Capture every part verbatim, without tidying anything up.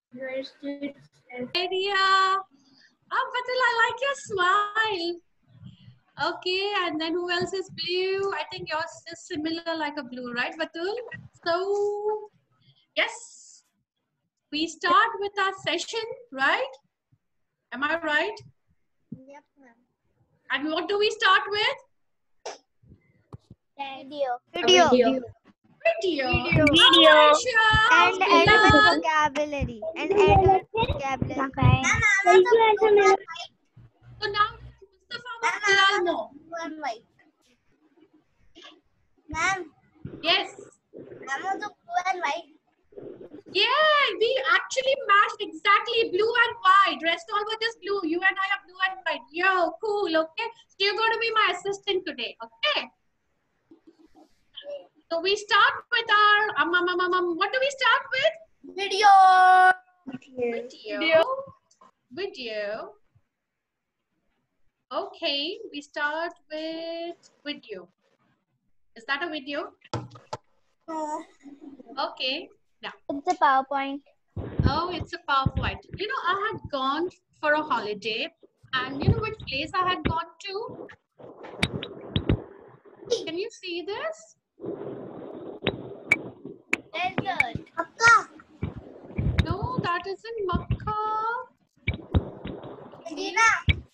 Idea. Oh, Patil, I like your smile. Okay, and then who else is blue? I think yours is similar like a blue, right, Batul? So, yes, we start with our session, right? Am I right? Yep, ma'am. And what do we start with? Video. Video. Video. Video. Video. And adult vocabulary. And adult vocabulary. So now, Mustafa will Bilal know. Ma'am, Yes. I'm also blue and white. Yeah, we actually matched exactly blue and white. Rest all were just blue. You and I are blue and white. Yo, cool. Okay. So you're going to be my assistant today. Okay. So we start with our um, um, um, um, um, what do we start with? Video. Video. Video. Okay, we start with video. Is that a video? No. Okay. Now. It's a PowerPoint. Oh, it's a PowerPoint. You know, I had gone for a holiday, and you know which place I had gone to? Can you see this? Desert. Makkah. No, that isn't Makkah. Medina.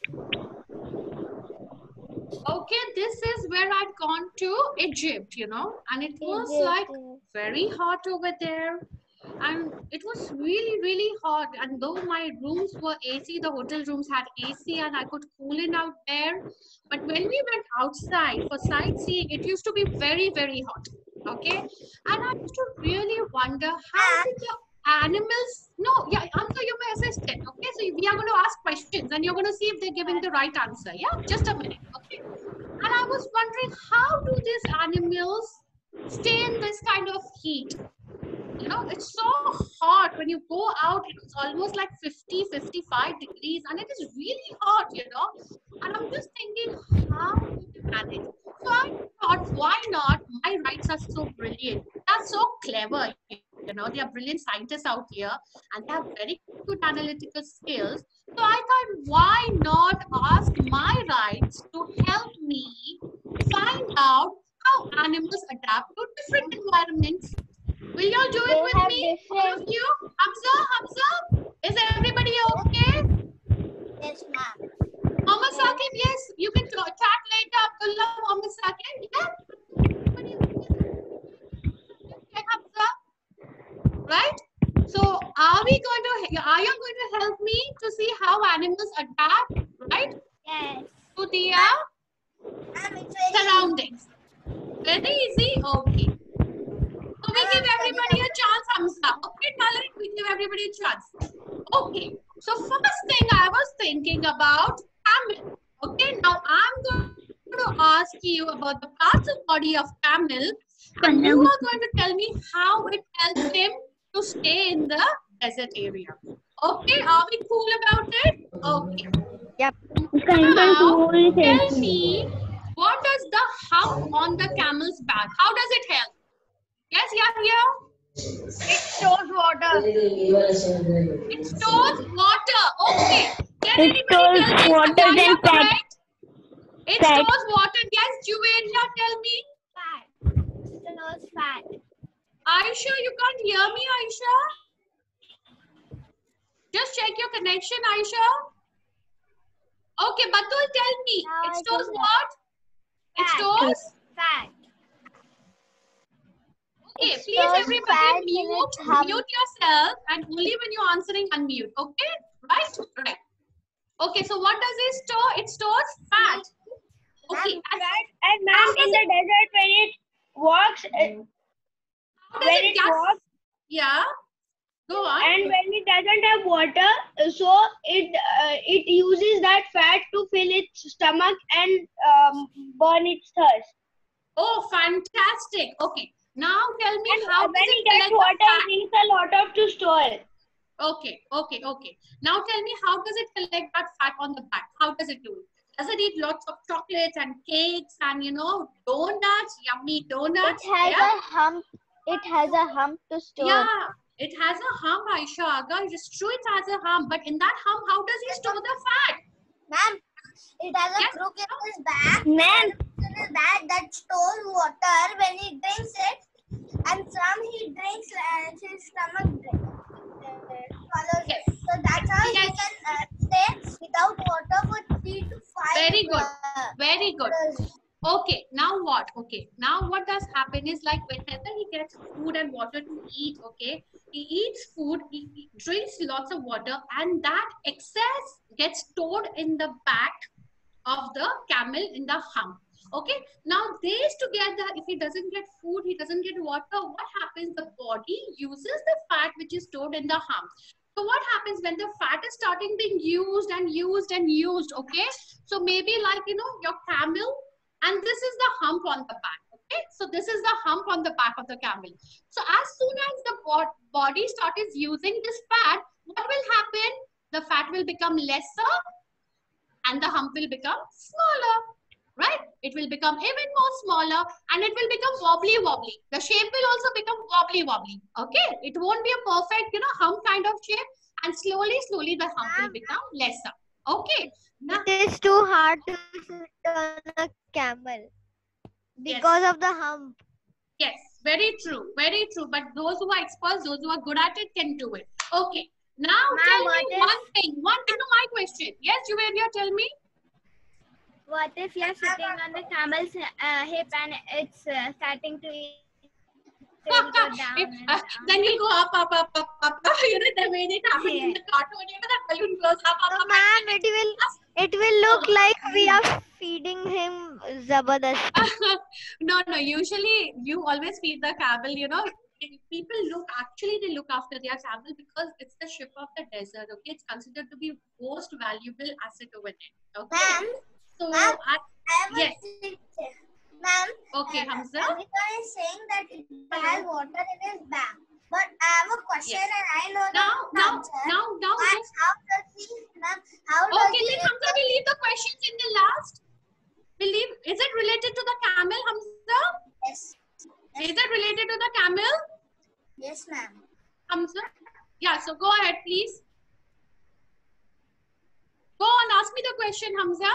Okay, this is where I'd gone to Egypt, you know, and it was Egypt. like very hot over there. And it was really, really hot. And though my rooms were A C, the hotel rooms had A C and I could cool in out there. But when we went outside for sightseeing, it used to be very, very hot. Okay. And I used to really wonder how did the animals, no, yeah, answer, you're my assistant. Okay. So we are going to ask questions and you're going to see if they're giving the right answer. Yeah. Just a minute. Okay. And I was wondering, how do these animals stay in this kind of heat? You know, it's so hot when you go out. It's almost like fifty, fifty-five degrees, and it is really hot, you know. And I'm just thinking, how do they manage? So I thought, why not? My writes are so brilliant. They're so clever, you know. They are brilliant scientists out here, and they have very good analytical skills. So I thought, why not ask my writes to help me find out how animals adapt to different environments. Will y'all do it They with have me? different- All of you? Hamza, Hamza? Is everybody okay? Yes, ma'am. Muhammad Saqib, yes. You can chat later. Abdullah, Muhammad Saqib, yeah? Check Hamza. Right? So, are we going to, are you going to help me to see how animals adapt, right? Yes. To their Ma'am, it's very surroundings. Very easy? Okay. So we give everybody a chance, Hamza. Okay, Talent, we give everybody a chance. Okay. So first thing I was thinking about camel. Okay, now I'm going to ask you about the parts of body of camel, and you are going to tell me how it helps him to stay in the desert area. Okay, are we cool about it? Okay. Yep. Now, tell me, what does the hump on the camel's back? How does it help? Yes, Yahya? It stores water. It stores water. Okay. Can It anybody stores tell me, water Yahya, and fat. correct? It Fat. stores water. Yes, Juwaria, tell me. Fat. Stores fat. Aisha, you can't hear me, Aisha? Just check your connection, Aisha. Okay, Batul, tell me. Now It I stores can- what? It Fat. stores? Fat. Okay, It please stores everybody fat in mute, its hump. mute yourself, and only when you're answering unmute. Okay, right? Right. Okay, so what does it store? It stores fat. Okay. And And ma'am, in the desert, when it walks, uh, how does when it it gas? walks, Yeah. Go on. and when it doesn't have water, uh, so it uh, it uses that fat to fill its stomach and um, burn its thirst. Oh, fantastic. Okay. Now tell me And how uh, does when it it gets collect the water, fat? it needs a lot of to store. Okay, okay, okay. Now tell me how does it collect that fat on the back? How does it do it? Does it eat lots of chocolates and cakes and, you know, donuts, yummy donuts? It has Yeah. a hump. It has a hump to store. Yeah. It has a hump, Aisha Aga. It's true, it has a hump. But in that hump, how does he store the fat? Ma'am, it has a Yes. crook in his back. Ma'am. In his back that stores water when he drinks it, and some he drinks and his stomach drinks. Swallows Yes. it. So that's how Yes. he can uh, stay without water for three to five. Very good. Uh, Very good. hours. Okay, now what? Okay, now what does happen is like whenever he gets food and water to eat, okay, he eats food, he, he drinks lots of water, and that excess gets stored in the back of the camel in the hump. Okay, now these together, if he doesn't get food, he doesn't get water, what happens? The body uses the fat which is stored in the hump. So what happens when the fat is starting being used and used and used? Okay, so maybe like, you know, your camel, and this is the hump on the back. Okay, so this is the hump on the back of the camel. So as soon as the bod body starts using this fat, what will happen? The fat will become lesser and the hump will become smaller, right? It will become even more smaller and it will become wobbly wobbly. The shape will also become wobbly wobbly. Okay, it won't be a perfect, you know, hump kind of shape, and slowly slowly the hump will become lesser. Okay, now It is too hard to sit on a camel because yes. of the hump. Yes, very true, very true. But those who are experts, those who are good at it can do it. Okay, now tell me what if- one thing, one thing to my question. Yes, Juvelia, tell me. What if you're sitting on the camel's uh, hip and it's uh, starting to eat? It will go down If, and uh, down. then you'll go up, up, up, up, up, up. You know, the way it happens in the cartoon, you know, that balloon goes up, up, So, up. ma'am, it will it will look like we are feeding him Zabardasti. No, no, usually you always feed the camel, you know. People look, actually they look after their camel because it's the ship of the desert, okay? It's considered to be most valuable asset over there, okay? Ma'am, So, ma'am, I, I have yes, a trick. Ma'am, okay, uh, Hamza. everyone is saying that it has water in his back. But I have a question Yes. and I know the Now, now, answer. now, now, Why, just, how does he, ma'am, how does okay, he then Hamza, we leave the questions in the last. We leave, is it related to the camel, Hamza? Yes. Is it related to the camel, Yes, ma'am. Hamza? Yeah, so go ahead, please. Go on, ask me the question, Hamza.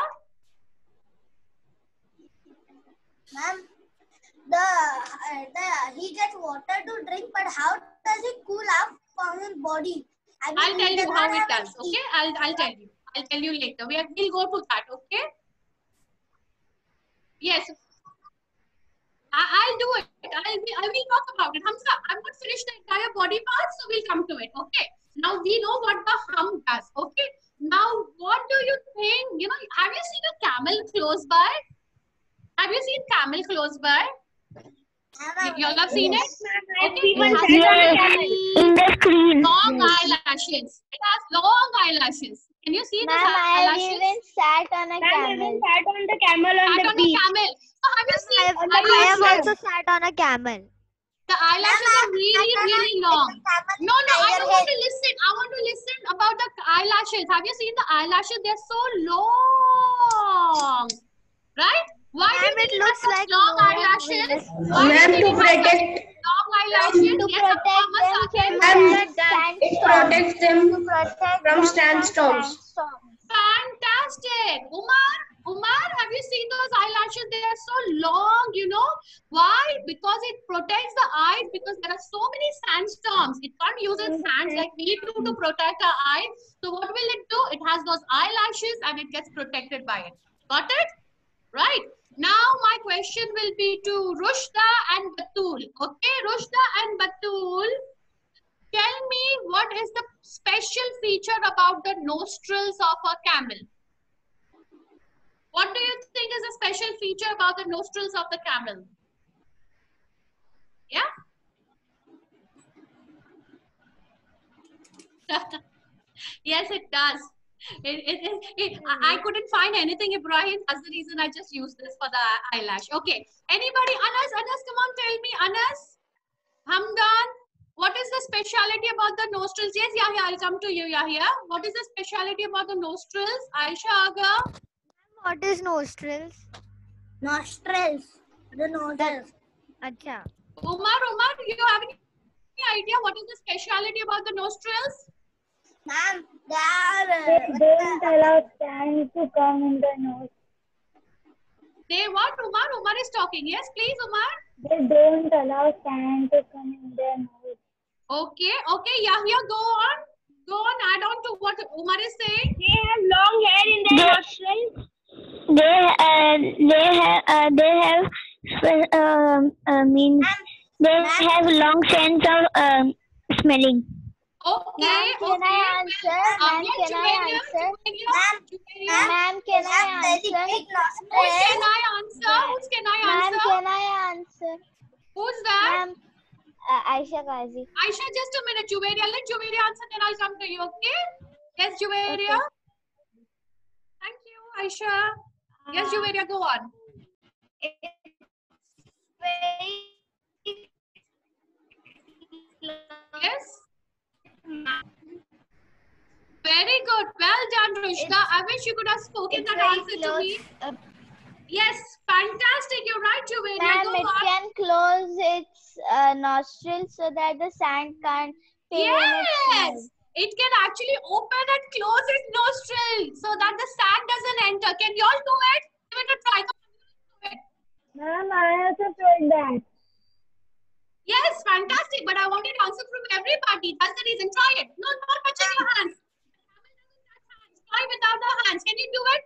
Ma'am, the, uh, the he gets water to drink, but how does it cool off from his body? I mean, I'll he tell you does how not it have does, any okay? I'll, I'll tell you. I'll tell you later. We are, we'll go to that, okay? Yes. I, I'll do it. I'll be, I will talk about it. Hamza, I'm not finished the entire body part, so we'll come to it, okay? Now we know what the hump does, okay? Now, what do you think? You know, have you seen a camel close by? Have you seen camel close by? Ma'am, You all have seen it? I've Okay. even It has sat on a camel. In the screen. long eyelashes. It has long eyelashes. Can you see those Ma'am, I have eyelashes? even sat on a Ma'am, even camel. sat on the camel on Sat the on a beach. camel. So have you seen I have, on the I have beach. also sat on a camel. the eyelashes are really, really long? No, no, I don't want to listen. I want to listen about the eyelashes. Have you seen the eyelashes? They're so long. Right? Why do you Ma'am, think it it looks has such like long no one eyelashes? will Why do you Ma'am, think to it has such protect, long eyelashes? to Yes, protect Muhammad them Saqib. from Ma'am, sandstorms. it protects To them protect from them sandstorms. sandstorms. Fantastic. Umar, Umar, have you seen those eyelashes? They are so long, you know. Why? Because it protects the eyes because there are so many sandstorms. It can't use its hands like we do to protect our eyes. So what will it do? It has those eyelashes and it gets protected by it. Got it? Right. Now my question will be to Rushda and Batul. Okay, Rushda and Batul. Tell me what is the special feature about the nostrils of a camel? What do you think is a special feature about the nostrils of the camel? Yeah? Yes, it does. It, it, it, it, I I couldn't find anything, Ibrahim. That's the reason I just used this for the eyelash. Okay. Anybody? Anas, Anas, come on, tell me. Anas, Hamdan, what is the speciality about the nostrils? Yes, Yahya, I'll come to you, Yahya. What is the speciality about the nostrils? Aisha Aga. What is nostrils? Nostrils. The nostrils. Acha. Umar, Umar, you have any any idea what is the speciality about the nostrils? Ma'am, they are. They Uh, don't allow sand to come in the nose. They what? Umar? Umar is talking. Yes, please, Umar. They don't allow sand to come in their nose. Okay, okay, Yahya, go on. Go on, add on to what Umar is saying. They have long hair in their nostrils. They uh, they have uh, they have uh, uh, means they have long sense of um, smelling. Okay, Ma'am, okay. can I answer? Uh, Ma'am, yes, can I Juwairiya, answer? Juwairiya, Ma'am, Juwairiya. Ma'am, can I answer? Big Whose can nostrils. I answer? Whose can I Ma'am, answer? can I answer? Who's that? Ma'am, uh, Aisha Qazi. Aisha, just a minute, Juwairiya. Let Juwairiya answer, then I'll come to you, okay? Yes, Juwairiya. Okay. Thank you, Aisha. Yes, Juwairiya, go on. Yes. Very good. Well done, Rushda. I wish you could have spoken that answer to me. Yes, fantastic. You're right, Juwairiya. Ma'am, Go it on. can close its uh, nostrils so that the sand can't fill in its Yes. nose. It can actually open and close its nostril so that the sand doesn't enter. Can you all do it? Give it a try. Come on, do it. Ma'am, I also tried that. Yes, fantastic. But I wanted answer from everybody. That's the reason. Try it. No, not touching your hands. Try without the hands. Can you do it?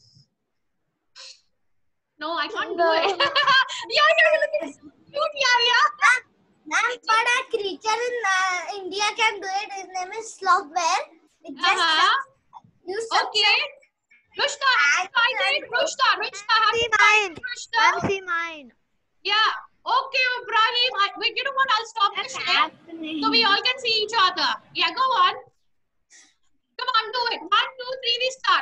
No, I can't do No. it. Yeah, you're looking so cute, yeah, yeah. Ma'am, but a creature in uh, India can do it. His name is sloth bear. It just Uh-huh. you Okay. Rushda, have you tried it? Rushda, Rushda, have See you tried mine. it, Rushda? Ma'am, see mine. Yeah. Okay, Ibrahim. I, wait, you know what? I'll stop the share so we all can see each other. Yeah, go on. Come on, do it. One, two, three, we start.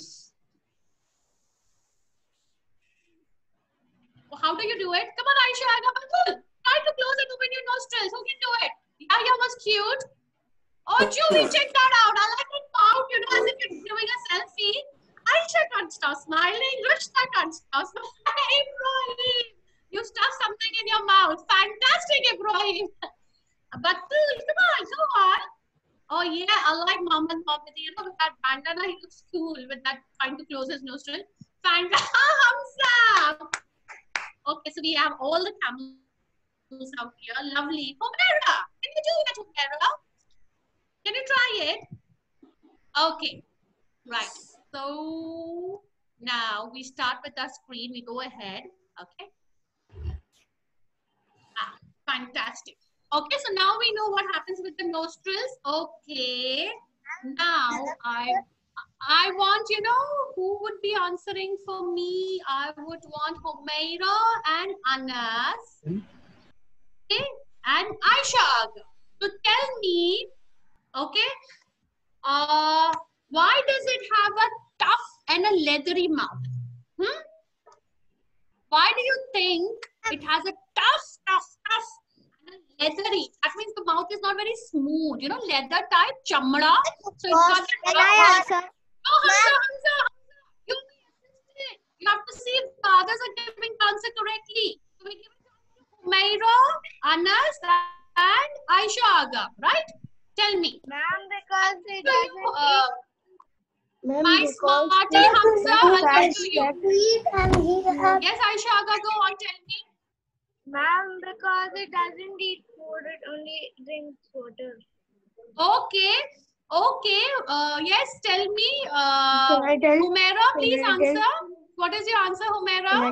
Well, how do you do it? Come on, Aisha. Come on. Try to close and open your nostrils. Who can do it? Yahya was cute. Oh, Julie, check that out. I like it out, you know, as if you're doing a selfie. Aisha can't stop smiling. Rushda can't stop smiling. Ibrahim, you stuffed something in your mouth. Fantastic, Ibrahim. Batul, come on, go on. Oh, yeah, I like Mohammed Mohammed. You know, with that bandana, he looks cool with that trying to close his nostril. Fantastic. Hamza. Okay, so we have all the camels out here. Lovely. Humaira, can you do it, Humaira? Can you try it? Okay, right. So now we start with our screen. We go ahead. Okay. Ah, fantastic. Okay, so now we know what happens with the nostrils. Okay. Now I I want, you know, who would be answering for me? I would want Humaira and Anas. Okay, and Aisha. So tell me, okay, uh, why does it have a tough and a leathery mouth? Hmm? Why do you think it has a tough, tough, tough and a leathery? That means the mouth is not very smooth, you know, leather type, chamda. So it's got Can that I tough. answer? No, Hamza, Hamza, Hamza. You be assisted. You have to see if the others are giving the answer correctly. So we give it to Humaira, Anas, and Aisha Aga, right? Tell me. Ma'am, because it So you, uh, Ma'am, my smarty Hamza, I'll come to you. Eat and he has Yes, Aisha Aga, go on, tell me. Ma'am, because it doesn't eat food, it only drinks water. Okay. Okay. Uh, yes, tell me. Uh, Can I tell? Humaira, please Can I tell? answer. What is your answer, Humaira?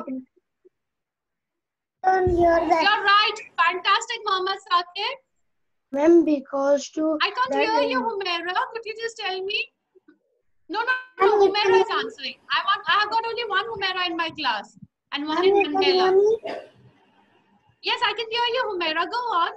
don't hear that. You're right. Fantastic, Mohammed Saqib. Ma'am, because to I can't that, hear you, Humaira. Could you just tell me? No, no, no. Humaira is answering. I want. I have got only one Humaira in my class, and one in Mandela. Yes, I can hear you, Humaira. Go on.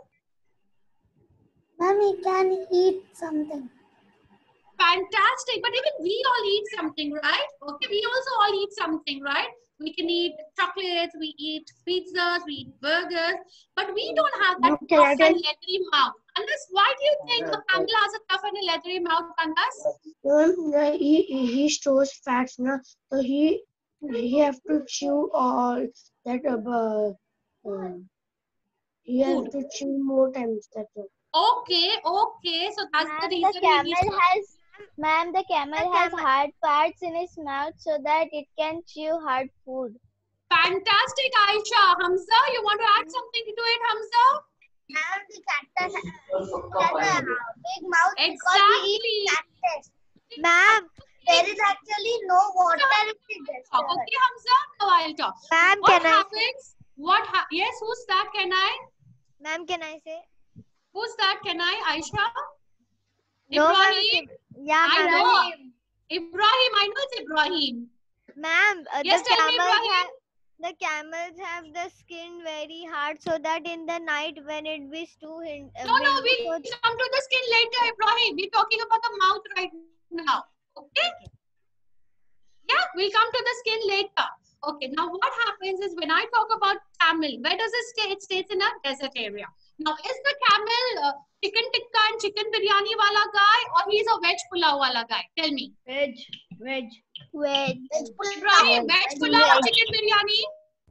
Mommy can eat something. Fantastic. But even we all eat something, right? Okay, we also all eat something, right? We can eat chocolates, we eat pizzas, we eat burgers, but we don't have that Okay, tough I and can- leathery mouth. Unless, why do you think a camel has a tough and a leathery mouth, Anas? Ma'am, uh, he he stores fats, na. So he he have to chew all that uh, um, You have Food. to chew more times. That's all. Okay, okay. So that's the Ma'am, reason the he camel needs. has, ma'am, the camel The has camel- hard parts in his mouth so that it can chew hard food. Fantastic, Aisha. Hamza, you want to add something to it, Hamza? And the cactus has a big mouth because he Exactly. eats cactus. Ma'am, There is actually no water in the desert. Okay, Hamza. Now I'll talk. ma'am, What can I say? happens? What? Ha yes, who's that? Can I? Ma'am, can I say? Who's that? Can I? Aisha? No, ma'am. Ibrahim? Yeah, I ma'am. know. Ibrahim, I know it's Ibrahim. Ma'am, uh, Yes, the tell me, camels Ibrahim. have the camels have the skin very hard, so that in the night when it be too hin- uh, No, no, windy, we'll so come to the skin later, Ibrahim. We're talking about the mouth right now. Okay? Yeah, we'll come to the skin later. Okay, now what happens is when I talk about camel, where does it stay? It stays in a desert area. Now, is the camel uh, chicken tikka and chicken biryani wala guy, or he's a veg pulao wala guy? Tell me. Veg. Veg. veg. Ibrahim, veg pulao or chicken biryani?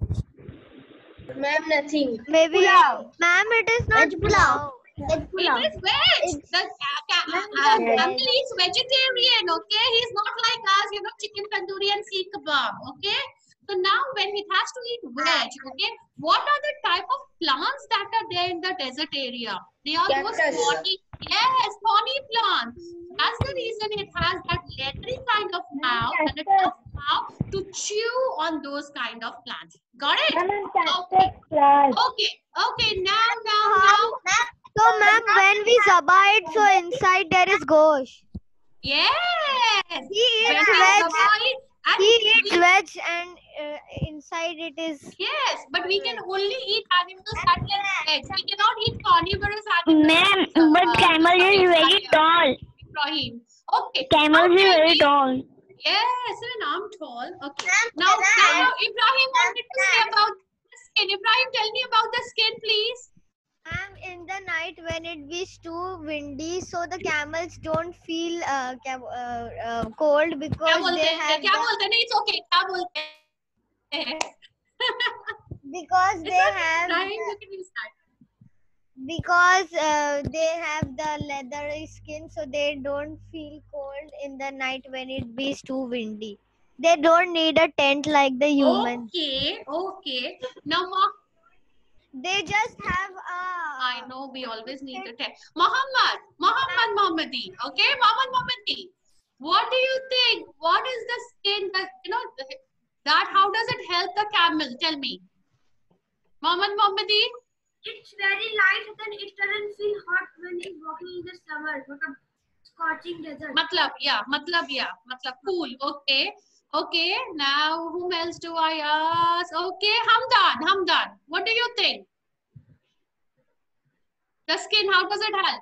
Ma'am, nothing. Maybe, Pulao. ma'am, it is not Veg pulao. Veg pulao. It is veg. It's- The ca- ca- uh, Veg. uh, camel is vegetarian, okay? He's not like us, you know, chicken tandoori and seekh kebab, okay? So now when it has to eat veg, okay, what are the type of plants that are there in the desert area? They are those Cactus. thorny, yes, thorny plants. That's the reason it has that leathery kind of mouth and a tough mouth to chew on those kind of plants. Got it? Okay, okay, okay. Now, now, now. So, ma'am, when we zaba it, so inside there is gosh. Yes. He When eats we veg. zaba it, and He eats we- veg, and uh, inside it is. Yes, but we can only eat animals that eat veg. We cannot eat carnivorous animals. Ma'am, uh, but uh, camel is something very like that. tall. Ibrahim. Okay. Camel now is tell very me- tall. Yes, and I'm tall. Okay. Ma'am, Now, can I- now Ibrahim wanted to say about the skin. Ibrahim, tell me about the skin, please. Ma'am, in the night when it is too windy, so the camels don't feel uh, cam- uh, uh, cold क्या because बोलते they हैं? have क्या the, बोलते हैं? नहीं, it's okay. क्या बोलते हैं? because they It's okay. have Ibrahim, the- you can use that. because uh, they have the leathery skin, so they don't feel cold in the night when it be too windy. They don't need a tent like the humans. Okay, okay. Now, Ma- They just have a. I know we always need to tell. Muhammad, Muhammad Mohammadi. Okay, Muhammad Mohammadi. What do you think? What is the skin that, you know, that how does it help the camel? Tell me. Muhammad Mohammadi. It's very light and it doesn't feel hot when it's walking in the summer. What a scorching desert. Matlab, yeah, matlab, yeah, matlab, cool. Okay, okay. Now, whom else do I ask? Okay, Hamdan, Hamdan. What do you think? The skin, how does it help?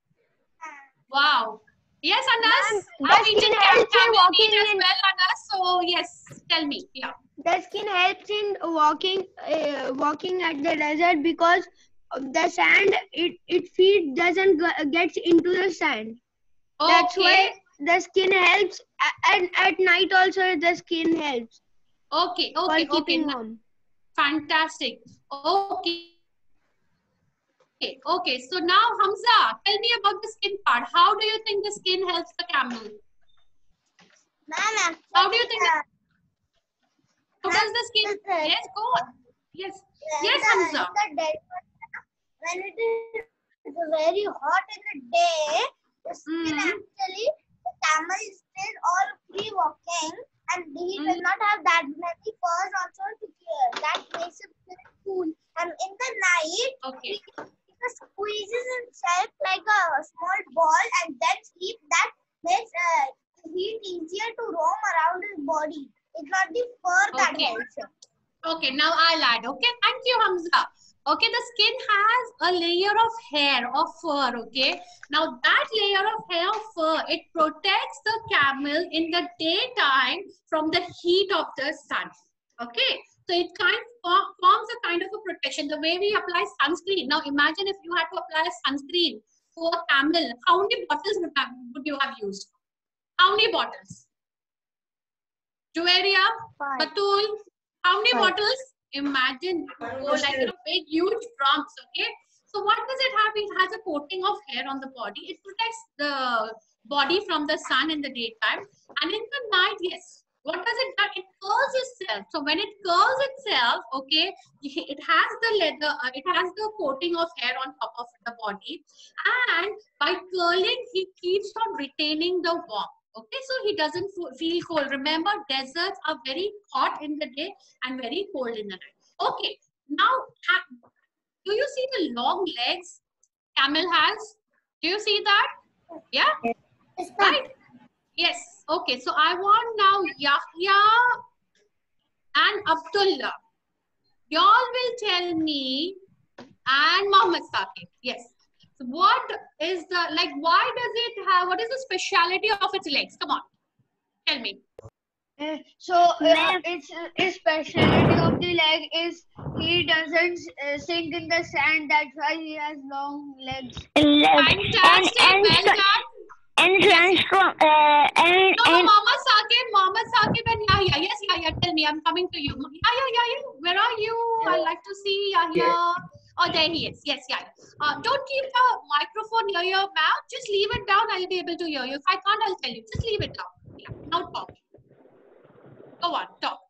Wow. Yes, Anas. Ma'am, I've the eaten skin helps in camel walking meat as in- well, Anas. So, yes, tell me. Yeah. The skin helps in walking, uh, walking at the desert because of the sand. It it feet doesn't g- gets into the sand. That's Okay. why the skin helps. A- And at night also the skin helps Okay, for okay, okay. keeping na- warm. Fantastic. Okay. Okay, okay. So now, Hamza, tell me about the skin part. How do you think the skin helps the camel? Ma'am, How do you think? uh, How does the skin? uh, Yes, go on. Yes. in Yes, the- Hamza. in the desert, when it is very hot in the day, the skin Mhm. actually, the camel is still all free walking and he does Mhm. not have that many furs also to care. That makes him feel cool. And in the night, Okay. he, he squeezes himself like a small ball and then sleep. That makes uh, heat easier to roam around his body. It's not the fur that Okay. helps him. Okay, now I'll add. Okay, thank you, Hamza. Okay, the skin has a layer of hair or fur. Okay, now that layer of hair or fur, it protects the camel in the daytime from the heat of the sun. Okay, so it kind of forms a kind of a protection. The way we apply sunscreen. Now imagine if you had to apply sunscreen for a camel, how many bottles would, have, would you have used? How many bottles? Juwaria, Five. Batul, how many Five. bottles? Imagine you go like, you know, big, huge trunks, okay? So what does it have? It has a coating of hair on the body. It protects the body from the sun in the daytime. And in the night, yes, what does it do? It curls itself. So when it curls itself, okay, it has the leather, uh, it has the coating of hair on top of the body. And by curling, he keeps on retaining the warmth. Okay, so he doesn't feel cold. Remember, deserts are very hot in the day and very cold in the night. Okay, now, do you see the long legs camel has? Do you see that? Yeah? Right? Yes. Okay, so I want now Yahya and Abdullah. Y'all will tell me, and Muhammad Saqib. Yes. So what is the, like, why does it have, what is the speciality of its legs? Come on, tell me. Uh, so uh, its uh, its speciality of the leg is he doesn't uh, sink in the sand. That's why he has long legs. Fantastic, and, and, well done. And transform. Uh, and no, and no, Muhammad Saqib, Muhammad Saqib, and Yahya. Yes, Yahya, tell me. I'm coming to you. Yahya, Yahya, where are you? I'd like to see Yahya. Oh, there he is. Yes, Yahya. Uh, don't keep the microphone near your mouth. Just leave it down. I'll be able to hear you. If I can't, I'll tell you. Just leave it down. Yeah, now talk. Go on, talk.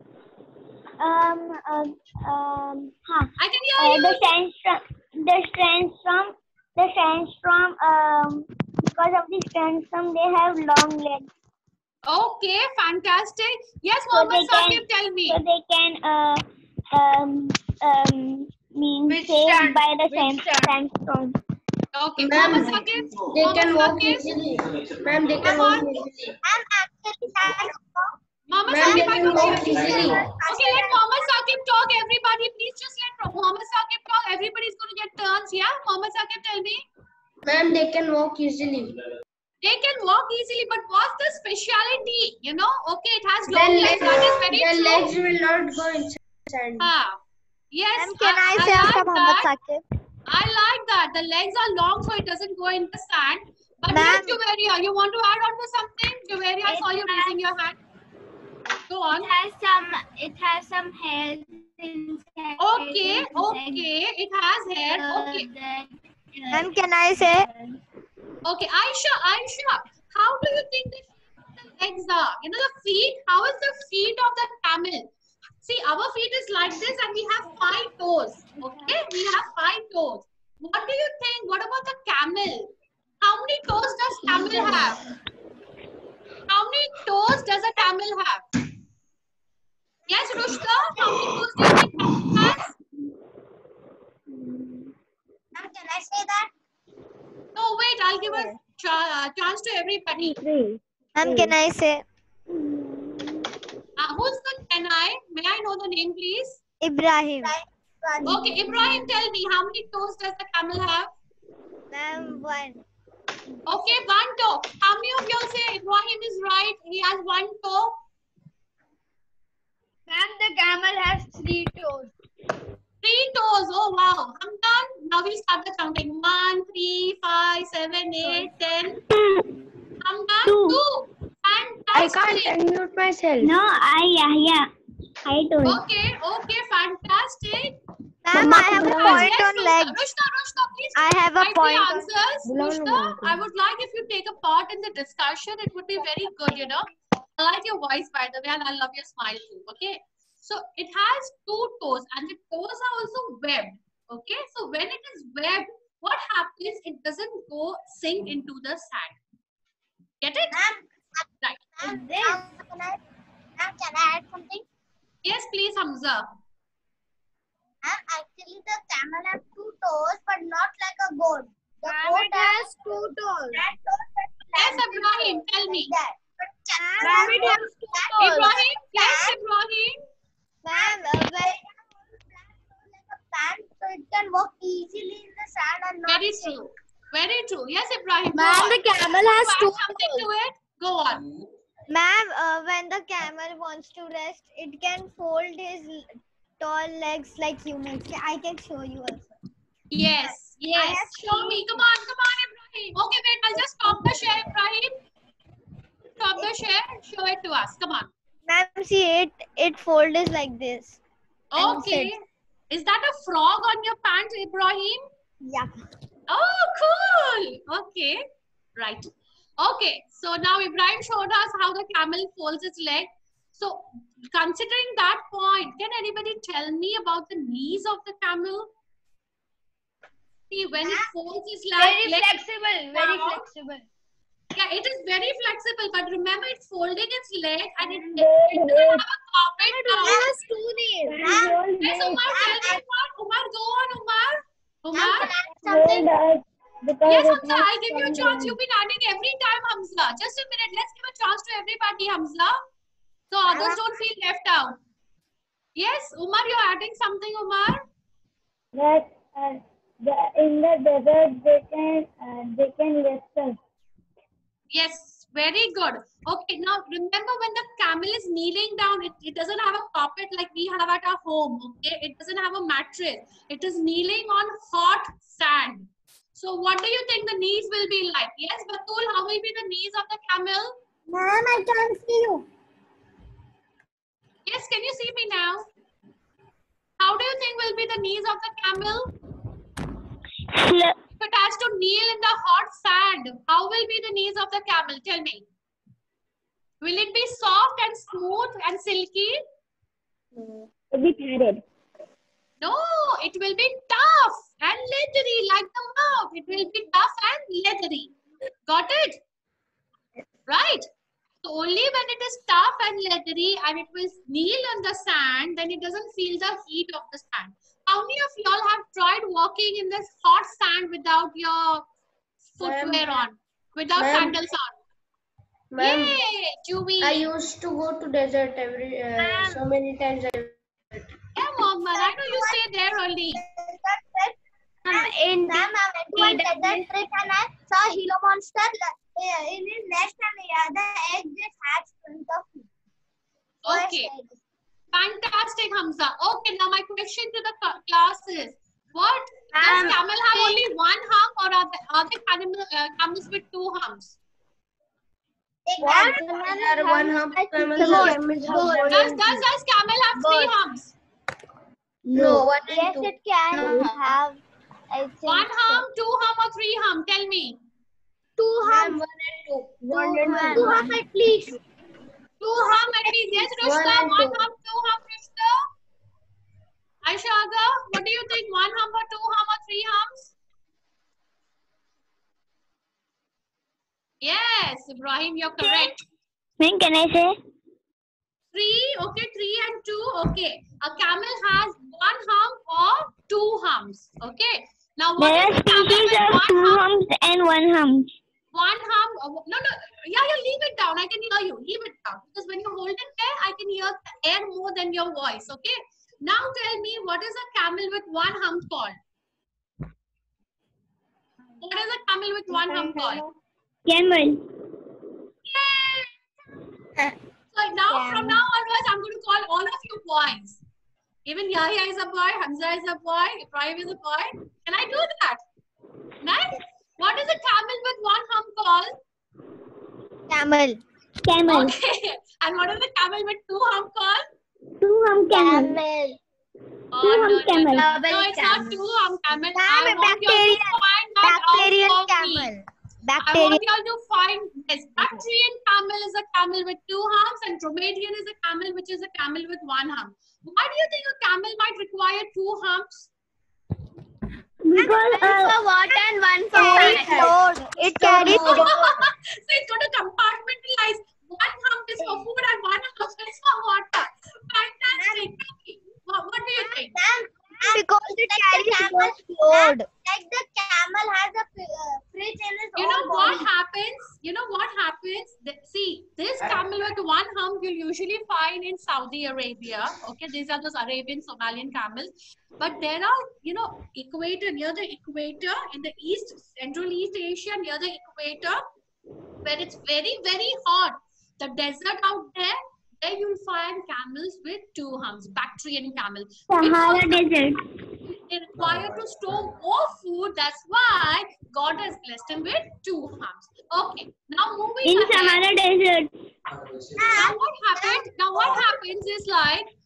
Um, um, um, huh. I can hear uh, you. The strands from the strands from the strands from um because of the strands from they have long legs. Okay, fantastic. Yes, So Muhammad they Saqib, can, tell me. So they can uh um um mean Which saved stand? by the Which same stand? sandstorm. Okay, Muhammad Saqib. They Muhammad can walk Saqib. easily. Ma'am, they can Come walk on. easily. I'm actually sad. Muhammad Ma'am, Saqib, they I can can walk hear you. easily. Okay, let Muhammad Saqib talk. Everybody, please just let Muhammad Saqib talk. Everybody's going to get turns. Yeah, Muhammad Saqib, tell me. Ma'am, they can walk easily. They can walk easily, but what's the speciality? You know, okay, it has Their long legs. legs, That is very their true. legs will not go inside sand. Ah, yes. Ma'am, can I, I, say I after like Muhammad that. Saqib? I like that. The legs are long, so it doesn't go in the sand. But yes, Juveria, you want to add on to something? Juveria, I saw you raising your hand. Go on. It has some. It has some hair inside. Okay, okay. It has hair. Okay. Ma'am, can I say? Okay, Aisha, Aisha, how do you think the legs are? You know, the feet, how is the feet of the camel? See, our feet is like this and we have five toes. Okay, we have five toes. What do you think? What about the camel? How many toes does camel have? How many toes does a camel have? Yes, Rushta, how many toes do you think camel has? Ma'am, can I say that? No, wait, I'll give a ch uh, chance to everybody. Ma'am, can I say? Uh, who's the can I? May I know the name, please? Ibrahim. Okay, Ibrahim, tell me, how many toes does the camel have? Ma'am, one. Okay, one toe. How many of you all say Ibrahim is right? He has one toe. Ma'am, the camel has three toes. Three toes. Oh, wow. I'm done. Now we'll start the counting. One, three, five, seven, eight, ten. I'm done. Two. Two. Fantastic. I can't unmute myself. No, I yeah yeah. I told. Okay, okay, fantastic. Ma'am, I have a point Yes, on Rushta, legs. Rushta, Rushta, please I have a write the point on- answers. Rushta, I would like if you take a part in the discussion. It would be very good, you know. I like your voice, by the way, and I love your smile too. Okay. So it has two toes, and the toes are also webbed. Okay. So when it is webbed, what happens? It doesn't go sink into the sand. Get it? Ma'am, Right. ma'am, ma'am, can I, ma'am, can I add something? Yes, please, Hamza. Ma'am, actually the camel has two toes, but not like a goat. The Ma'am, goat it has two toes. that toes that Yes, flat Ibrahim, tell me. like that. But camel Ma'am, it has two toes. Ibrahim, yes, Ibrahim. Ma'am, uh, when, like a fan, so it can walk easily in the sand and not Very sink. true. Very true. Yes, Ibrahim. go Ma'am, on. the camel You has add two something to it. Go on. Ma'am, uh, when the camel wants to rest, it can fold his l- tall legs like humans. I can show you also. Yes, yes. Show me. Come on, come on, Ibrahim. Okay, wait. I'll just stop the share, Ibrahim. Stop the share. Show it to us. Come on. Ma'am, see it. It folds like this. Okay. Is that a frog on your pants, Ibrahim? Yeah. Oh, cool. Okay. Right. Okay. So now Ibrahim showed us how the camel folds its leg. So considering that point, can anybody tell me about the knees of the camel? See, when it folds its leg, Very leg flexible. Very down, flexible. yeah, it is very flexible. But remember, it's folding its leg and it, it, it doesn't have a carpet down. Yes, Umar, tell me what. Umar, go on, Umar. Umar. Something. Yes, Hamza, I'll give you a chance. You've been adding every time, Hamza. Just a minute. Let's give a chance to everybody, Hamza. So others don't feel left out. Yes, Umar, you're adding something, Umar? That uh, the, in the desert they can uh, they can wrestle. Yes, very good. Okay, now remember when the camel is kneeling down, it, it doesn't have a carpet like we have at our home. Okay, it doesn't have a mattress. It is kneeling on hot sand. So what do you think the knees will be like? Yes, Batul, how will be the knees of the camel? Ma'am, I can't see you. Yes, can you see me now? How do you think will be the knees of the camel? Fl- If it has to kneel in the hot sand, how will be the knees of the camel? Tell me. Will it be soft and smooth and silky? to be padded. No, it will be tough and leathery like the mouth. It will be tough and leathery. Got it? Right. So only when it is tough and leathery and it will kneel on the sand, then it doesn't feel the heat of the sand. How many of y'all have tried walking in this hot sand without your footwear on, without sandals on? Ma'am, Yay, Juvi. I used to go to desert every uh, so many times. Yeah, Mohammed, I know you stay there only. In Ma'am, I went to a desert trip and I saw a Gila monster uh, in his nest and the egg just hatched in front of me. Okay. Fantastic, Hamza. Okay, now my question to the class is, what does camel have only one hump or are there, are there animal, uh, camels with two humps? What? There are one hump camels. Does, does, does camel have three humps? No, one and Yes, two. it can have. I think One so. hump, two hump or three hump? Tell me. Two Ma'am, humps. one and two. One and two. Two humps at least. Two hump at least. Yes, One Rushta. and One two. hump, two hump, Rushta. Aisha Aga, what do you think? One hump or two hump or three humps? Yes, Ibrahim, you're correct. When can I say? Three, okay, three and two, okay. A camel has one hump or two humps, okay. Now, what There are is a camel species with of one two hump? humps and one hump. One hump, uh, no, no, yeah, yeah, leave it down. I can hear you. Leave it down. Because when you hold it there, I can hear the air more than your voice, okay. Now, tell me, what is a camel with one hump called? What is a camel with one hump called? Camel. So now, from now onwards, I'm going to call all of you boys. Even Yahya is a boy, Hamza is a boy, Ibrahim is a boy. Can I do that? Next, what is a camel with one hump called? Camel. Camel. Okay. And what is a camel with two hump called? Two hump camel. Camel. Oh, Two no, hump no, no, camel. no, Double it's not camel. two hump camel. I Camel, want you all to bacterial. find that Bacterial out for me. camel. I Bacterial. want you all to find this. Bactrian camel is a camel with two humps and Dromaeosaurian is a camel which is a camel with one hump. Why do you think a camel might require two humps? Because uh, for water and one for carries load. It carries So load. it's going to compartmentalize. One hump is for food and one hump is for water. Fantastic. What, what do you think? Because it carries camel, load. like the camel has a uh, fridge in his You own know what body. happens? You know what happens? The- See, this camel with one hump you usually find in Saudi Arabia. Okay, these are those Arabian Somalian camels. But there are, you know, equator, near the equator, in the East, Central East Asia, near the equator, where it's very, very hot. The desert out there, there you'll find camels with two humps, Bactrian camels. Sahara Desert. They require to store more food. That's why God has blessed him with two humps. Okay, now moving In ahead. Sahara Desert. Now what happened? Now what happens is like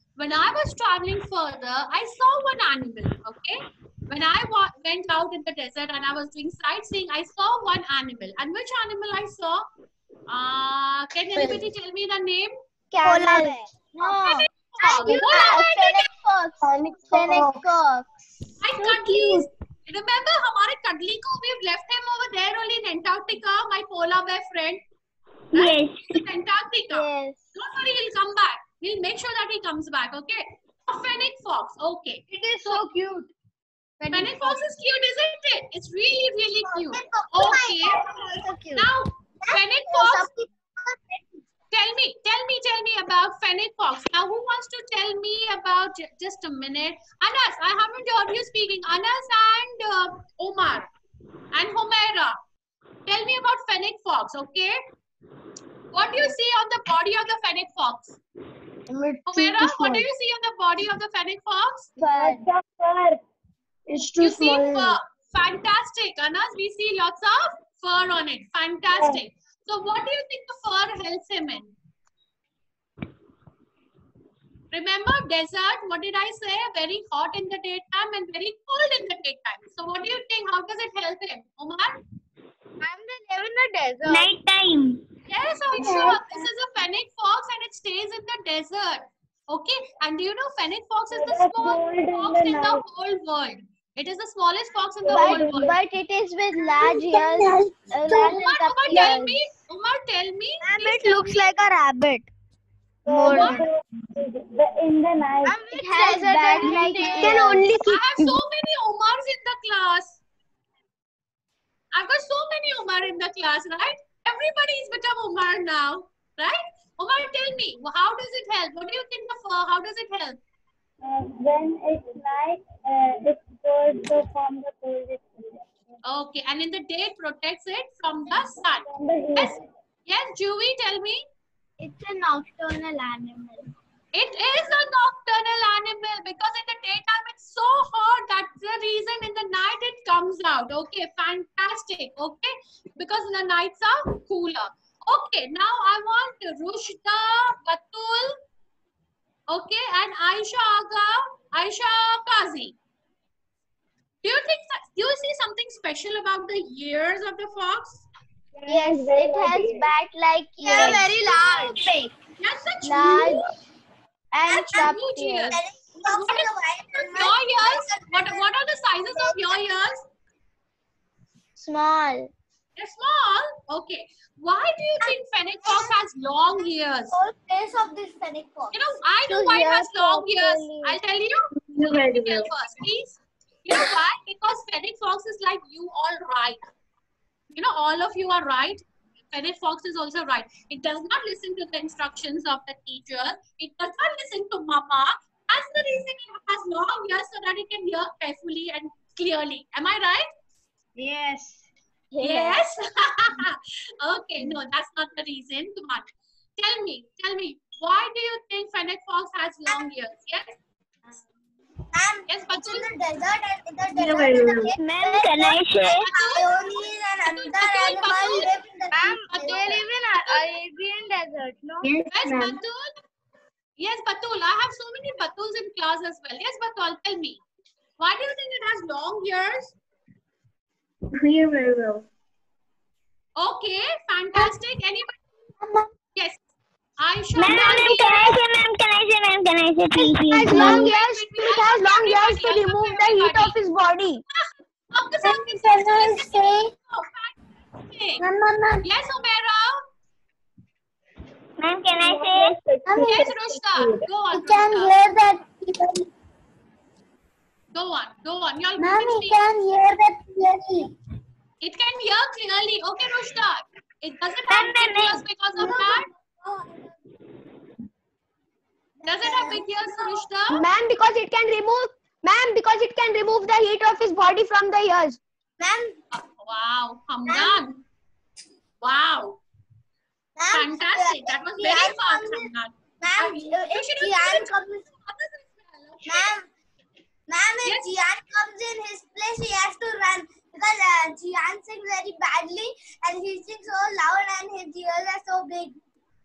when I was traveling further, I saw one animal. Okay, when I wa- went out in the desert and I was doing sightseeing, I saw one animal. And which animal I saw? Uh, can anybody tell me the name? Polar bear. No. Fox. You What have am I Fennec getting? fox. Fennec fox. My cuddlies. Remember, हमारे cuddly को we've left him over there only in Antarctica. My polar bear friend. Right? Yes. He's in Antarctica. Yes. Don't worry, he'll come back. We'll make sure that he comes back. Okay. A fennec fox. Okay. It is so cute. Fennec fox is cute, isn't it? It's really, really cute. Oh Okay. so cute. Now, fennec fox. Tell me, tell me, tell me about fennec fox. Now, who wants to tell me about, just a minute? Anas, I haven't heard you speaking. Anas and uh, Omar and Humaira. Tell me about fennec fox, okay? What do you see on the body of the fennec fox? Humaira, what do you see on the body of the fennec fox? Fur. It's too You see small. fur. Fantastic. Anas, we see lots of fur on it. Fantastic. So what do you think the fur helps him in? Remember, desert, what did I say? Very hot in the daytime and very cold in the daytime. So what do you think? How does it help him? Omar? I'm the live in the desert. Nighttime. Yes, I'm sure. This is a fennec fox and it stays in the desert. Okay. And do you know fennec fox is the That's smallest cold in fox the in the night. whole world. It is the smallest fox in the whole But, world. but it is with large ears. Uh, large Umar, and Umar, tough tell ears. me, Umar, tell me. And please it tell looks me. like a rabbit. More What? the, in the night. I'm It with has desert bad every like day. Can only I keep have so many Omars in the class. I've got so many Omar in the class, right? Everybody's become Omar now, right? Omar, tell me, how does it help? What do you think of uh, how does it help? Uh, when it's night, uh, it goes to from the coldest. Okay, and in the day it protects it from the sun. From the heat. Yes, yes, Juvi, tell me. It's a nocturnal animal. It is a nocturnal animal because in the daytime it's so hot. That's the reason in the night it comes out. Okay, fantastic. Okay, because the nights are cooler. Okay, now I want Rushda, Batul, okay, and Aisha Aga, Aisha Kazi. Do you think that, do you see something special about the ears of the fox? Yes, it has bat-like Yeah, ears. very large. Big. That's such Large huge, and that's sharp huge ears. ears. What is your ears? What, what are the sizes of your ears? Small. They're small. Okay. Why do you think fennec fox has long ears? Whole face of this fennec fox. You know, I know To why it hear has long ears. properly. I'll tell you. Let me tell first, please. You know why? Because fennec fox is like you all right. You know, all of you are right. Fennec fox is also right. It does not listen to the instructions of the teacher. It does not listen to mama. That's the reason it has long ears so that it can hear carefully and clearly. Am I right? Yes. Yes. Okay, no, that's not the reason. Come on. Tell me, tell me, why do you think fennec fox has long ears? Yes? And Yes, it's Batul? in the desert and in the desert is a place Ma'am, where can I say? coyotes and Batul, other Batul, animals Batul. live in the Ma'am, Batul. they live in a- Arabian desert, no? Yes, Yes, ma'am. Batul. Yes, Batul. I have so many Batuls in class as well. Yes, Batul, tell me. Why do you think it has long ears? Hear very well. Okay, fantastic. Anybody? Yes. Aisha. Ma'am, ma'am, can I say, ma'am, can I say, ma'am, can I say, please, please, Has please. long Wait, ears. wait, wait. It has long ears to Everybody, remove the heat everybody. of his body. Focus on this. Can I Listen. say? Oh, fantastic. Mama, Yes, Omera. Ma'am, can I say? Yes, Rushta. Go on, he can Rushta. hear that. Go on, go on. Y'all Ma'am, can he speak. can hear that clearly. It can hear clearly. Okay, Rushta. It doesn't Ma'am, have big ma'am, ears because of that. Does it have big ears, Rushta? Ma'am, because it can remove. Ma'am, because it can remove the heat of his body from the ears. Ma'am, Wow, Hamdan. Wow, ma'am, fantastic. That was very Jian fast, comes in- Hamdan. Ma'am, You uh, if should have Jian given comes, others as well, okay? ma'am, ma'am, if Yes. Jian comes in his place, he has to run because uh, Jian sings very badly and he sings so loud and his ears are so big. So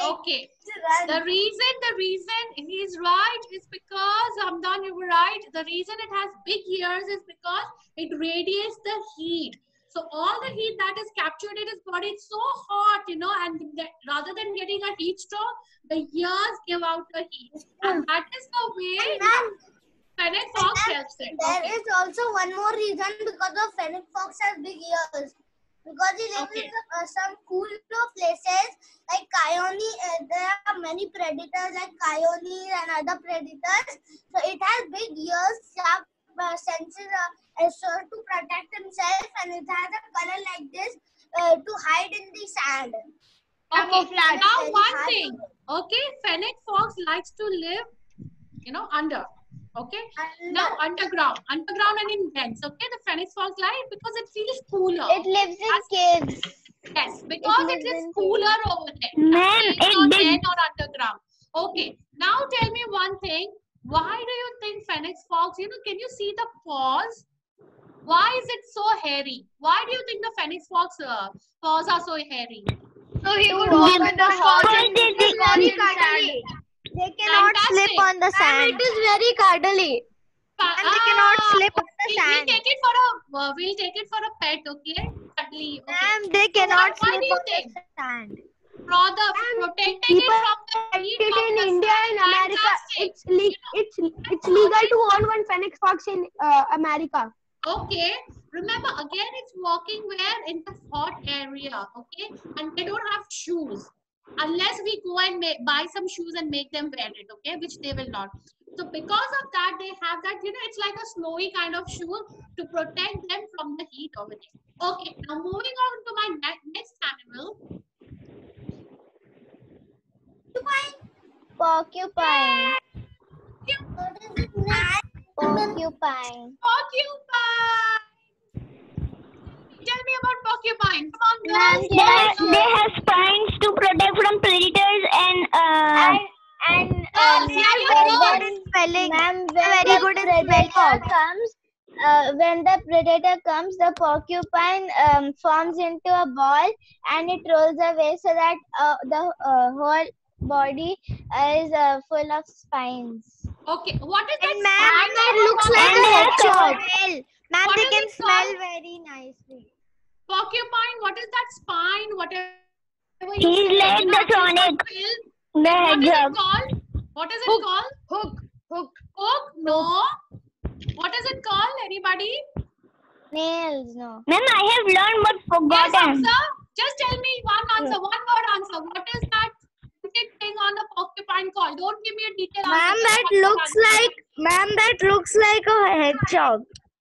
Okay. The reason, the reason he's right is because, Hamdan, you were right. The reason it has big ears is because it radiates the heat. So all the heat that is captured in his body, it's so hot, you know, and the, rather than getting a heat stroke, the ears give out the heat. And that is the way fennec fox helps it. There Okay. is also one more reason because of fennec fox has big ears. Because he lives Okay. in uh, some cool places like coyote. Uh, there are many predators like coyotes and other predators. So it has big ears, sharp uh, senses, uh, so to protect himself, and it has a color like this uh, to hide in the sand. Okay. Camouflage. Now Very one hard thing. to- Okay. Fennec fox likes to live, you know, under. Okay. And Now underground. Underground and in dens. Okay. The fennec fox life because it feels cooler. It lives in caves. Yes, because it, lives is in cooler over there. Ma'am, Caves it or did- den or underground. Okay. Now tell me one thing. Why do you think fennec fox, you know, can you see the paws? Why is it so hairy? Why do you think the fennec fox uh, paws are so hairy? So he would walk walk in in the Because sand. they- It they- is very Very cuddly. They cannot Fantastic. slip on the sand. It is very cuddly. Pa- And they cannot ah, slip on the we, sand. We'll take it for a uh, we'll take it for a pet, okay? Cuddly, okay. Ma'am, they So cannot why, why slip do you on think? the sand. For the protecting it people from the heat It of in the India sun. and America, Fantastic. it's le- it's it's legal to own one fennec fox in uh, America. Okay, remember again, it's walking where in the hot area, okay, and they don't have shoes unless we go and make, buy some shoes and make them wear it, okay, which they will not. So because of that, they have that, you know, it's like a snowy kind of shoe to protect them from the heat over there. Okay, now moving on to my ne- next animal. Porcupine. what is it next? Porcupine. Porcupine. Tell me about porcupine. Come on, Ma'am, girls. They have, they have spines to protect from predators and uh, And Oh, um, yeah, yeah, uh, good. when spelling, Ma'am, very when good the in predator spelling. comes, uh, when the predator comes, the porcupine um, forms into a ball and it rolls away so that uh, the uh, whole body is uh, full of spines. Okay, what is that And ma'am, spine it that looks is like on a the hedgehog. porcupine? Ma'am, What they is can it smell called? very nicely. Porcupine, what is that spine? Whatever you he's say, like you know, the actually it's Sonic, called quill. the What is it hedgehog. called? What is it Hook. called? Hook, hook. Hook? No. What is it called? Anybody? Nails, no. Ma'am, I have learned but Yes, forgotten. Hamza. Just tell me one answer, one word answer. What is that thing on the porcupine called? Don't give me a detailed answer. Ma'am, just that one word looks answer. like, ma'am, that looks like a hedgehog.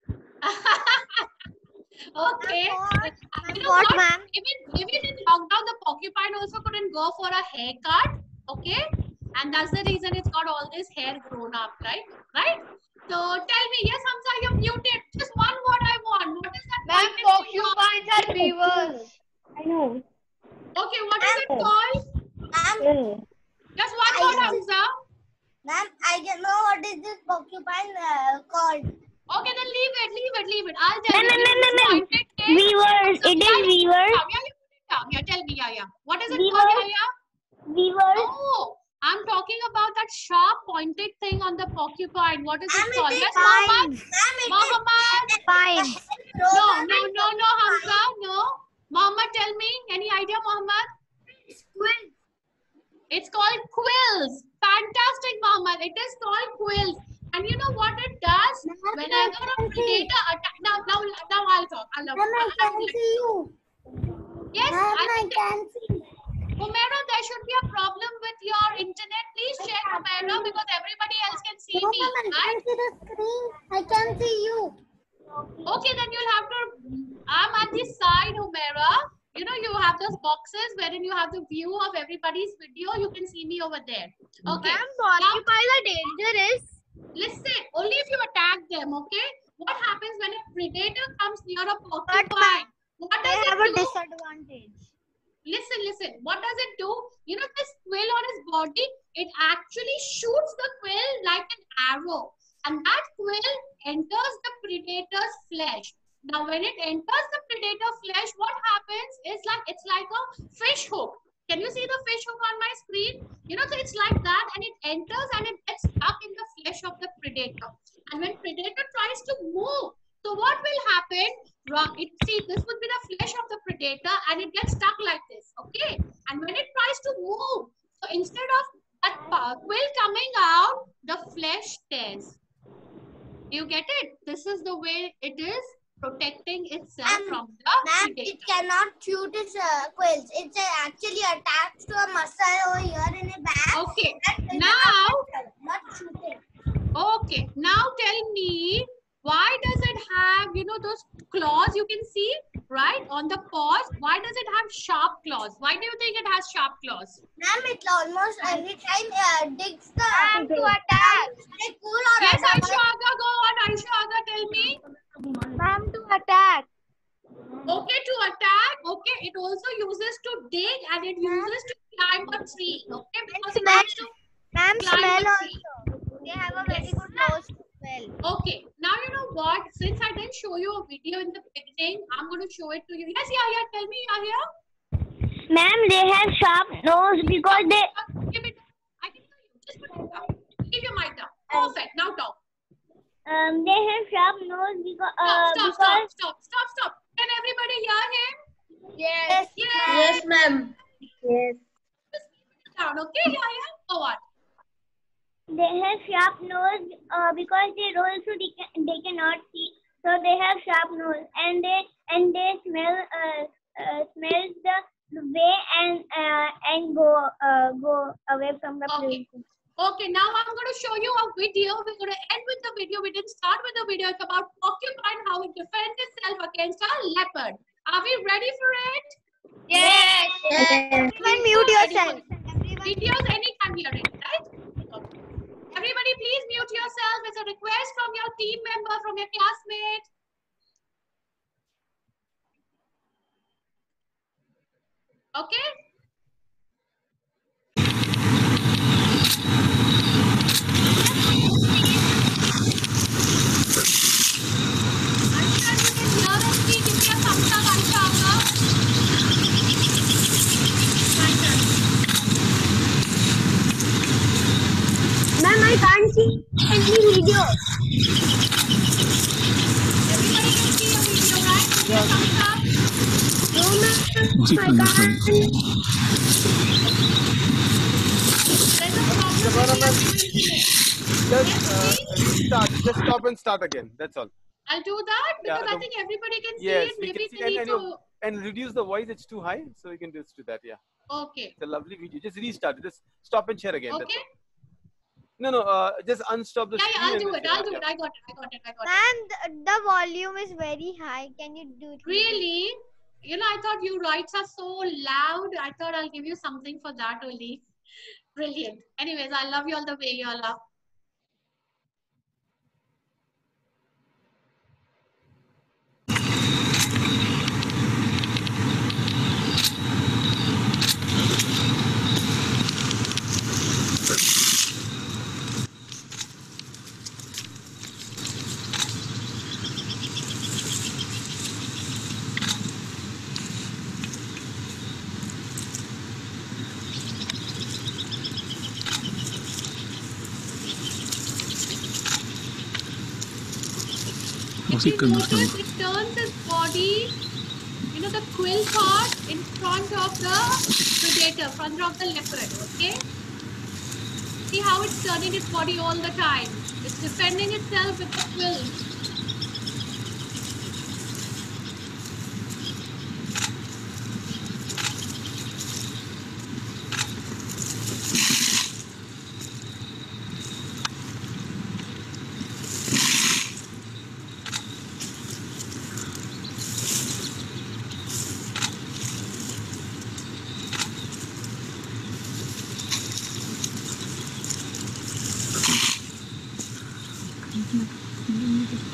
Okay. What? You know What, what? ma'am? Even even in lockdown, the porcupine also couldn't go for a haircut. Okay, and that's the reason it's got all this hair grown up, right? Right. So tell me, yes, Hamza, you're muted. Just one word I want. What is that? Ma'am, pointed thing called? porcupines are beavers. I know. Okay, what is it called? Ma'am, Will. Just one I word, know. Hamza. ma'am, I don't know what is this porcupine uh, called. Okay, then leave it, leave it, leave it. I'll tell Ma'am, you. ma'am, This ma'am, ma'am. pointed thing. Weavers. It is weavers. Yeah, yeah, you put it down. Yeah, tell me, yeah, yeah. What is it called, Weavers. yeah, yeah? Weavers. Oh, I'm talking about that sharp pointed thing on the porcupine. What is Ma'am, it it called? is Yes, Mohammed? Ma'am, it is- Mohammed? Spines. No, no, no, no, Hamza, no. Mohammed, tell me. Any idea, Mohammed? It's called quills. Fantastic, Mohammed. It is called quills. And you know what it does? Whenever a predator attack, now, now, now I'll talk. I'll, Ma'am, I I'll, can see you. yes, Ma'am, I I can see. Humaira, there should be a problem with your internet. Please check, Humaira, because everybody else can see No, me. ma'am, I Right? can see the screen. I can see you. Okay, then you'll have to. I'm at the side, Humaira. You know, you have those boxes wherein you have the view of everybody's video. You can see me over there. Okay. Ma'am, porcupines are dangerous. Listen, only if you attack them, okay? What happens when a predator comes near a But porcupine? What they does have it a do? disadvantage. Listen, listen. What does it do? You know, this quill on his body, it actually shoots the quill like an arrow. And that quill enters the predator's flesh. Now, when it enters the predator flesh, what happens is like, it's like a fish hook Can you see the fish hook on my screen? You know, so it's like that, and it enters and it gets stuck in the flesh of the predator. And when predator tries to move, so what will happen? It see this would be the flesh of the predator, and it gets stuck like this. Okay, and when it tries to move, so instead of that quill coming out, the flesh tears. You get it? This is the way it is protecting itself um, from the ma'am, it cannot shoot its uh, quills. It's uh, actually attached to a muscle over here in a back. Okay. Now, not shooting. Okay. Now tell me, why does it have, you know, those claws you can see, right, on the paws? Why does it have sharp claws? Why do you think it has sharp claws? Ma'am, it almost every time uh, digs the... Ma'am, to attack. Cool or yes, Aisha Aga, go on. Aisha Aga, tell me. Ma'am, to attack. Okay, to attack. Okay, it also uses to dig and it uses to climb a tree. Okay, because it has to Ma'am, climb smell a tree. also. They have a very Yes. good nose to smell. Okay, now you know what? Since I didn't show you a video in the beginning, I'm going to show it to you. Yes, Yahya, tell me, Yahya. Ma'am, they have sharp nose because they. Give it. I can tell you. Just put it down. Leave your mic down. Perfect. Now talk. Um, they have sharp nose because. Uh, Stop, stop, because stop, stop, stop, stop. Can everybody hear him? Yes. Yes. Yes, ma'am. Yes. Just keep it down, okay, Yahya? Go on. they have sharp nose uh, because they also they, can, they cannot see, so they have sharp nose, and they and they smell uh, uh, smell the way and uh, and go uh, go away from the Okay. place. Okay, now I'm going to show you a video. We're going to end with the video. We didn't start with the video. It's about porcupine, how it defends itself against a leopard. Are we ready for it? Yes. Yes. Everyone mute yourself. Videos anytime you're ready, right? Okay. Everybody please mute yourself. It's a request from your team member, from your classmate. Okay? Aisha, you can hear and see. Give me a thumbs up, Aisha. Ma'am, I can't see any video. Everybody can see your video, right? Give me a thumbs up. No, ma'am. I can't. There's a problem with your video. Just uh, restart. Just stop and start again. That's all. I'll do that because Yeah, I the- think everybody can see Yes, it. we Maybe can see they and, need and, to. you- and reduce the voice. It's too high, so you can just do that. Yeah, Okay. it's a lovely video. Just restart. Just stop and share again. That's Okay. all. No, no. Uh, just unstop the Yeah, screen. yeah, I'll and do then it. share. I'll do Yeah. it. I got it. I got it. I got it. Ma'am, the, the volume is very high. Can you do it? Really? You know, I thought you rights are so loud. I thought I'll give you something for that only. Brilliant. Anyways, I love you all the way you all are. If you notice, it turns its body, you know, the quill part in front of the predator, front of the leopard, okay? See how it's turning its body all the time. It's defending itself with the quill. Mm-hmm.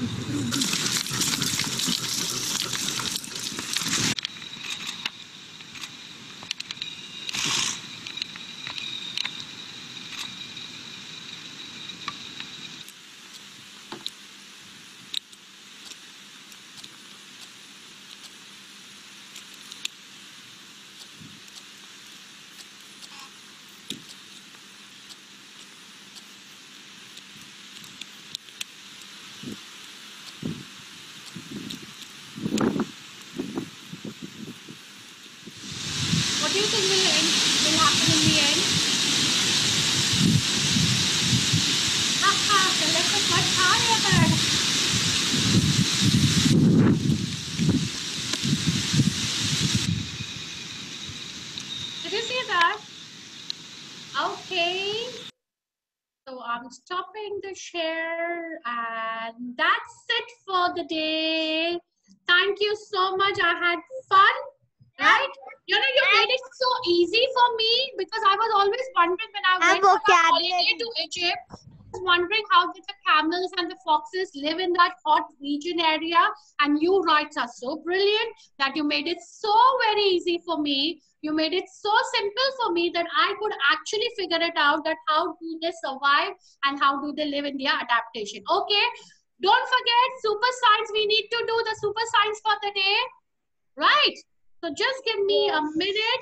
Did you see that? Okay. So I'm stopping the share, and that's it for the day. Thank you so much. I had fun, right? You know, you made it so easy for me because I was always wondering when I went on a holiday to Egypt. I was wondering how did the camels and the foxes live in that hot region area, and you writes are so brilliant that you made it so very easy for me. You made it so simple for me that I could actually figure it out that how do they survive and how do they live in their adaptation. Okay, don't forget super science. We need to do the super science for the day, right? So just give me a minute.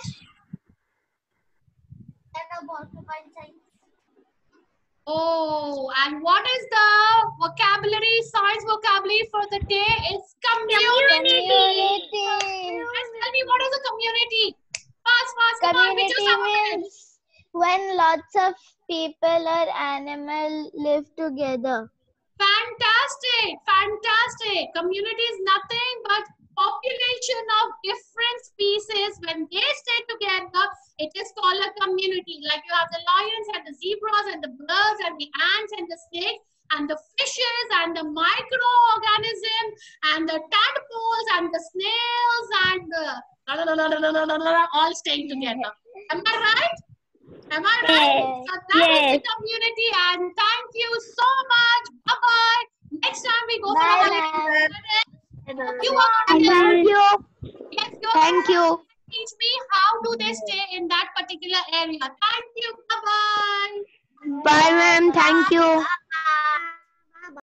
Oh, and what is the vocabulary, science vocabulary for the day? It's community. Community. Yes, tell me what is a community? Fast, fast, come on, we just Community have a minute. means when lots of people or animal live together. Fantastic, fantastic. Community is nothing but population of different species. When they stay together, it is called a community. Like you have the lions and the zebras and the birds and the ants and the snakes and the fishes and the microorganisms and the tadpoles and the snails and the all staying together. Am I right? Am I right? Yes. So that is Yes. the community, and thank you so much. Bye bye. Next time we go for a Bye, holiday. ma'am. You are Thank you. yes, you Thank you. teach me how do they stay in that particular area. Thank you. Bye bye. Bye, ma'am. Thank you.